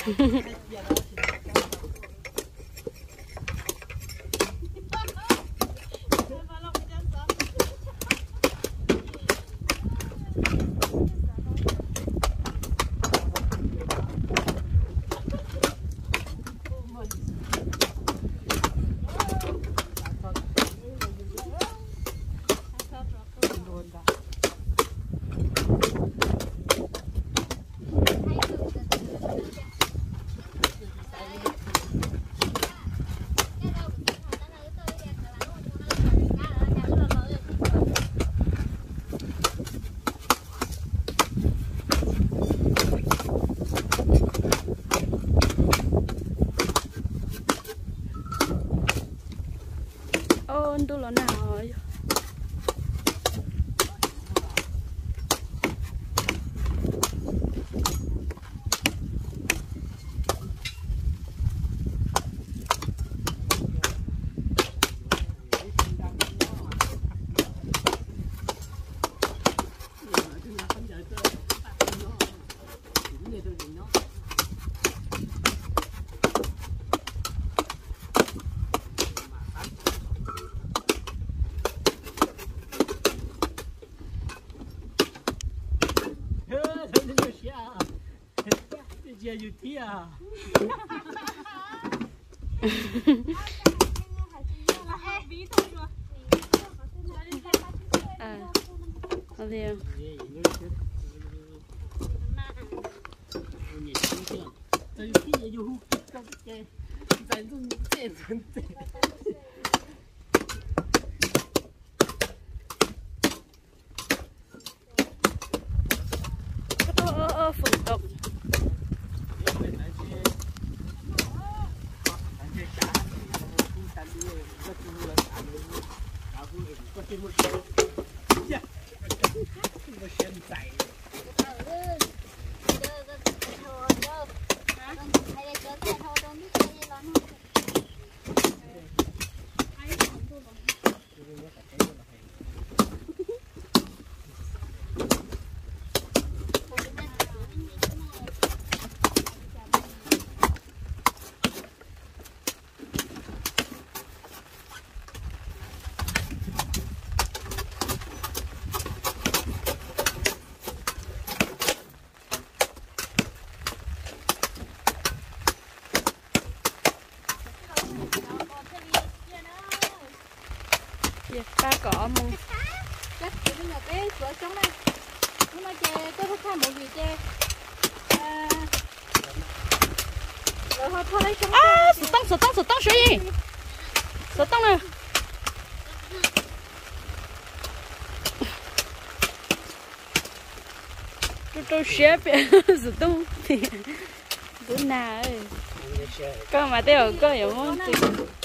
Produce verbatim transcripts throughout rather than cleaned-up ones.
Tôi là nào rồi. Yêu thia. À, ở đây. Ơ ơ phun tộc. Ba cọ mù chắc chị bây giờ cái cửa trống đây nhưng mà chè tôi không khai một gì chè rồi thôi thôi lấy trống à sờ tông sờ tông sờ tông gì sờ tông này tôi tôi xếp sờ tông thì bữa nào ấy có mà tiêu có hiểu không thì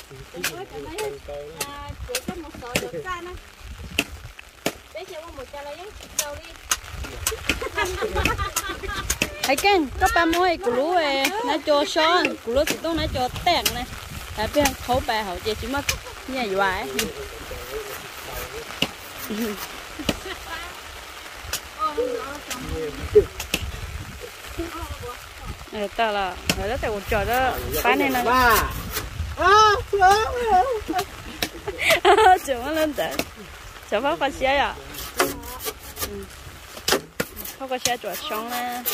ai kén có ba mươi củ lúa ấy nó cho son củ lúa thì tôi nó cho tẹn này tại vì khẩu bà hậu chỉ mất nhà hoài ờ ta là người đó tại một trò đó bán này nè chồng nó lên tới chồng phát phát xe à phát phát xe chuột xong nè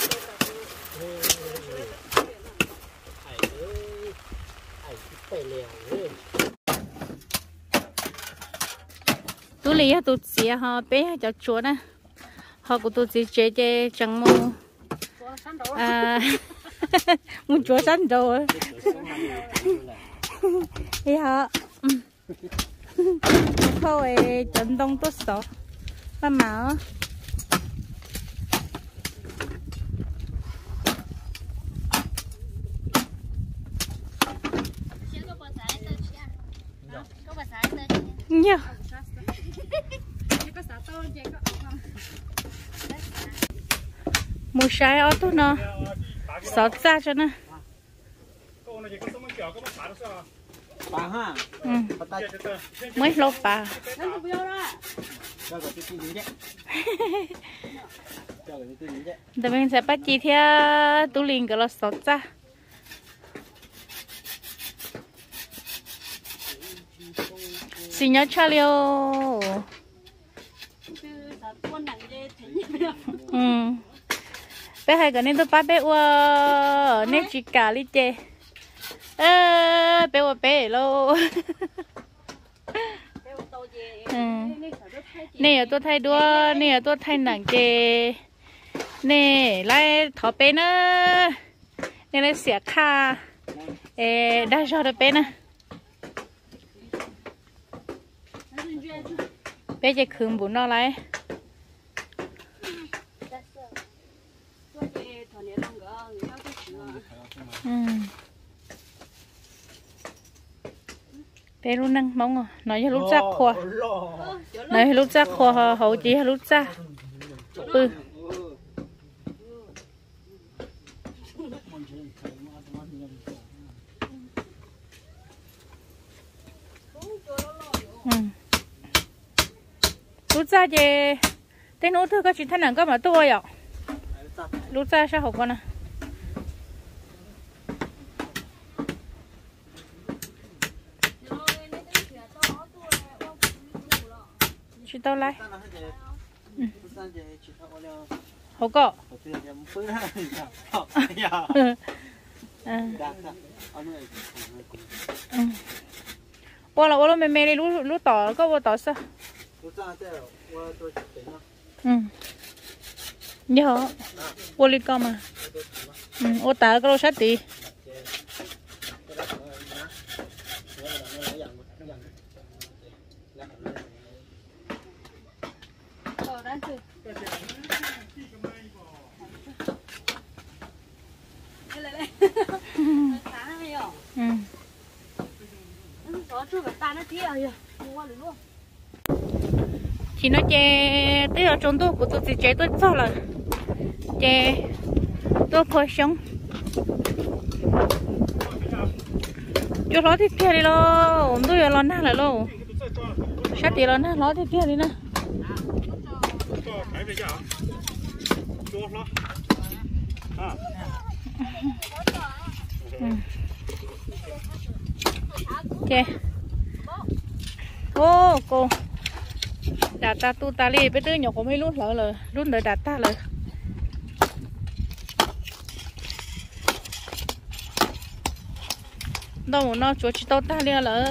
tôi lấy tôi xé họ bé cho chuột nè họ của tôi chỉ chế chế chẳng mua à muốn chuột sẵn rồi thì họ thôi chấn động tốt số ba má nhiều một trái ở тут nó sáu ra cho nó ừ. Mới lô bà Tụi mình sẽ bắt chi theo tủ liền cái lò sốt ra. Xin nhớ cho liêu. Ừ. Bé hay cái nên tôi bắt bé ua nên chỉ cả đi chơi. Ơ bé ua bé lô. Nè tôi thay đua nè tôi thay nặng chơi. Nè lại thọ bé nữa. Nè lại xẻ kha. Ê đã cho được bé nữa. Bé chơi khương bún nó lại. Ừ. Bé lúc năng mong à, nói cho lúc chắc khoa, nói lúc chắc khoa hậu chỉ lúc chắc, ừ. Ừ. Lúc chắc thì tên út thư có chuyện thân nặng có mà tôi ạ, lúc chắc sao học con à? Chị tao lại. Ừ. Hổ cọ. Ủa là ủa là mẹ mẹ đi lú lú tỏ có vô tỏ sao? Ừ. Nhớ. Ủa đi con mà. Ừ. Ủa tả cái lô sát tí. Chị nói chè tới ở trong tôi của tôi thì chè tôi sao là chè tôi khơi sống cho nó thì kia đi lo tôi giờ lo nát lại lo sát thì lo nát nó thì kia đi nè. Chè ô cô đã ta tu ta đi bây giờ nhỏ có mấy lúc lỡ rồi lúc đợi đã ta rồi đâu nó chúa chỉ tao ta liền lỡ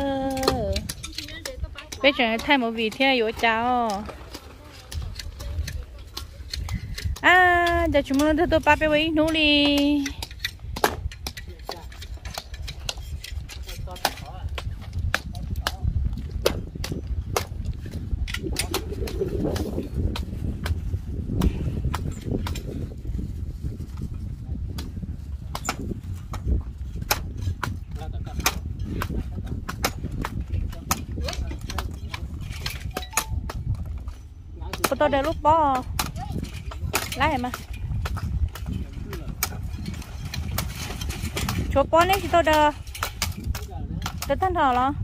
bây giờ thay một vị theo yếu cháo à giờ chúng mình tôi ba bé với nô li tôi để lúc bó lại mà chỗ bó này thì tôi đờ đờ thân thở lo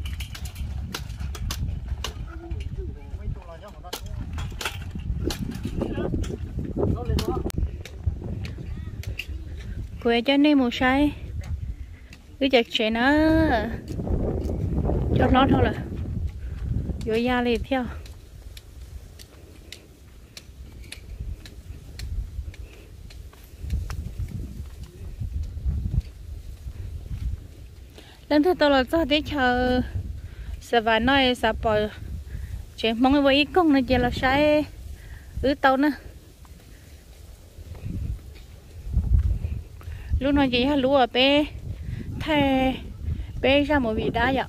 quay cho nên một sai cứ chặt chẽ nó cho nó thôi là rồi da liền theo lần thứ tôi là cho để chờ sẽ vài nói sẽ bỏ chuyện mong với con này chỉ là sai ứ tàu nữa lúc nào chị lúa ở bé thay bé ra một vị đá vậy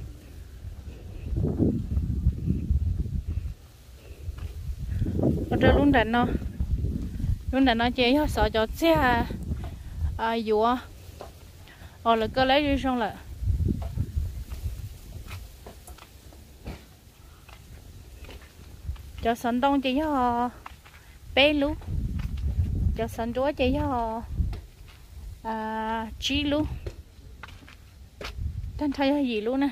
rồi luôn đàn nó luôn đàn nó chị sợ cho xe à dùa ờ là cơ lấy đi xong lại cho sẵn đông chị cho bé lú cho sẵn chúa chị cho à chi lú thanh thấy gì luôn nè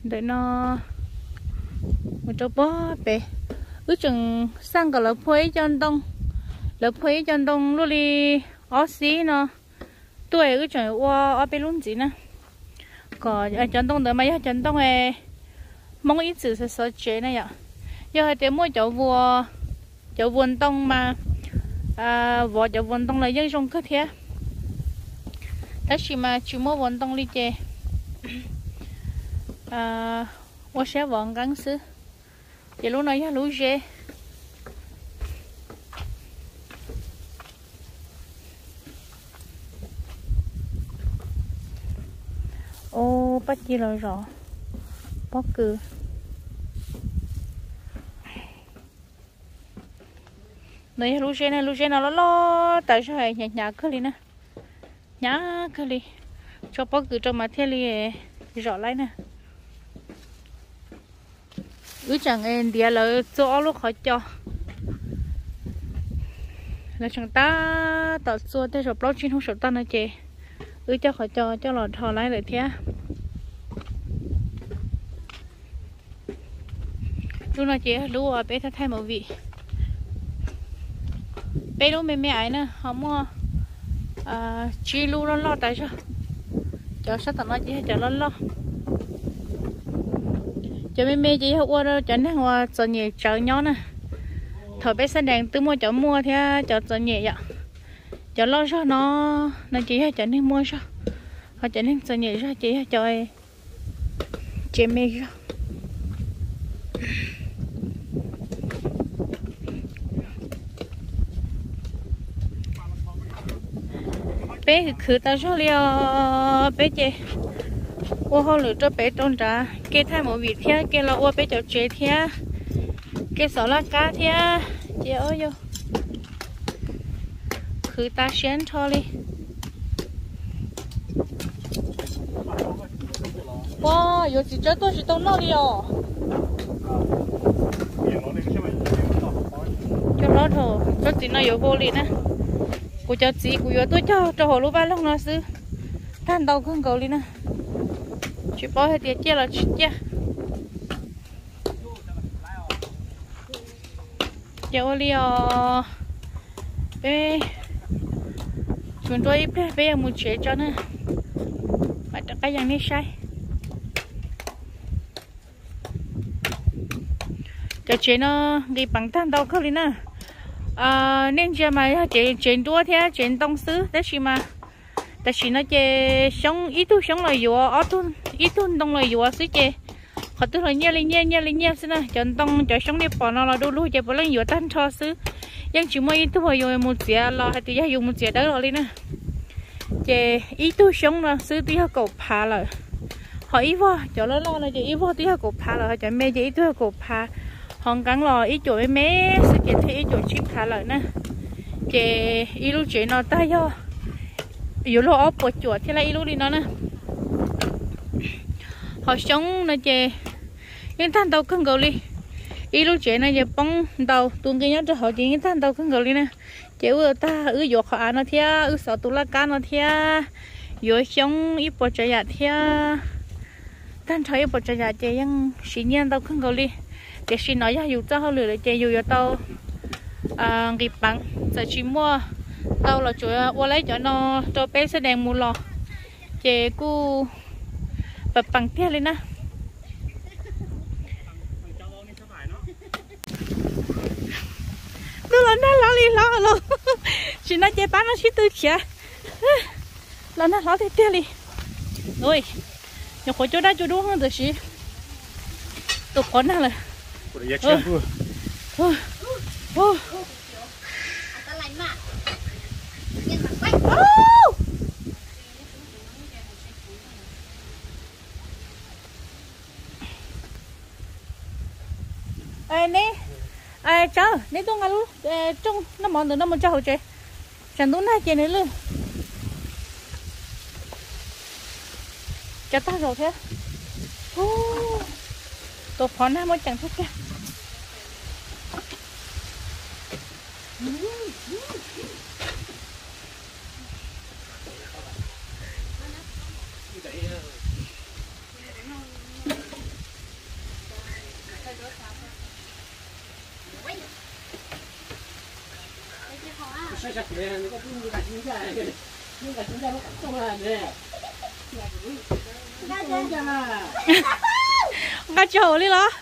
để nó một chỗ bó bể ước chừng sang cái lớp phơi chân đông lớp phơi chân đông lúc đi ở xí nó tuổi ước chừng qua ở bên luôn gì nè còn ở chân đông đỡ mấy chân đông này mong ít sự sẽ sợ chế này ạ giờ để mua chỗ vua chỗ vườn đông mà à vợ chỗ vườn đông là dân trong cơ thế đó chỉ mà chỉ mua vườn đông đi chơi à我sẽ vườn gắng xứ giờ lúc này lũ dê ô bắt chi rồi rõ bó cừ này lũ dê này lũ dê nào lo lo tại sao hay nhà nhà cứ đi nè nhà cứ đi cho bó cừ cho mà thế li rõ lại nè ứ chẳng em đi là chỗ lúc khó cho là chẳng ta tạo xua thế rồi bao chín không sợ ta nữa chị ứ cho khó cho cho lọt thò lại lại thế lúc nào chị lúc ở bé thay một vị bé lúc mẹ mẹ ấy nè không mua à chi lu lo lo tại sao cho sao tao nói chị cho lo lo cho mấy mẹ chị học qua đó cho nên hoa cho nhẹ chợ nhỏ nè thời bé sinh đèn từ mua chợ mua thì cho cho nhẹ vậy cho lo cho nó nó chỉ cho nên mua sao họ cho nên cho nhẹ ra chị cho chị mẹ ra bé khử tao cho liều bé chị ô họ lựa cho bé trôn trả cái thay một vị thế cái là ô bé cho chế thế cái sọ lá cá thế chị ơi vô khử ta xén thôi đi wow yo chỉ chơi tôi chỉ tông nó đi à cho nó thôi cho chị nó vô vô liền á cô cho chị cô yo tôi cho cho họ lúc ba lúc nó xứ than đầu không cầu liền á chỉ bỏ hết tiền chia là chia giờ đi à bé chúng tôi bé bé muốn chế cho nữa mà tất cả những này sai cho chế nó đi bằng than đầu không đi nè à nên giờ mà chế chế đua thế chế đông sứ đấy chỉ mà tại vì nó chơi sống ít tu sống là vừa ở tu ít tu đông là vừa xí chơi họ tu là nhẹ lên nhẹ nhẹ lên nhẹ xí nè chọn đông chọn sống đi bỏ nó là đu đu chơi bỏ lên vừa tan cho xứ nhưng chỉ mới ít tu hồi vừa một chia là hay thì dùng một chia đó rồi đi nè chơi ít tu sống là xứ tí họ cầu phá rồi họ ít vô cho nó lo là chơi ít vô tí họ cầu phá rồi họ chọn mê chơi ít tu họ cầu phá họ cắn lò ít chỗ mé sự kiện thì ít chỗ chip phá rồi nè chơi ít lúc chơi nó tay vô yếu lo ốp bột chuột thế là yếu đi nó nè họ sống nó chè những than tàu không gầu đi yếu chè này giờ bông tàu tuôn cái nhớ cho họ chỉ những than tàu không gầu đi nè chè ưa ta ưa dọc họ nó thia ưa sợ tụ la cá nó thia yếu sống ít bột chè thia than thấy bột chè chè những xí nhiên tàu không gầu đi để xí nói ra yếu cho họ lừa chè yếu tàu à kịp bằng giờ chỉ mua tao là chủ yếu lấy cho nó cho bé sẽ đèn mua lò chè cu bật bằng thế lên nè nó là nó lò đi lò lò chỉ nó chè bán nó chỉ tư chè là nó lò thế thế đi rồi nhiều khối chỗ đó chỗ đúng hơn rồi chị tụt con nào rồi ôi ôi ê nè ê cháu nè tôi ngay luôn trong nó mòn được nó mòn cho hậu chế chẳng đúng hai chế nữa luôn cho ta rồi thế tôi phó nam mới chẳng thích cả cái này nó có cái cái chính ra nhưng cái chính ra nó không là nè ngã chỗ đi lo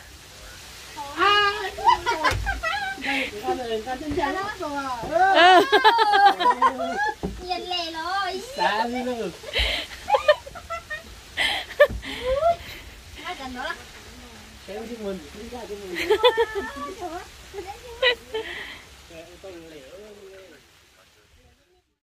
ừ nhìn lẹ rồi xa đi luôn ai cần nữa kéo chúng mình chúng ta chúng mình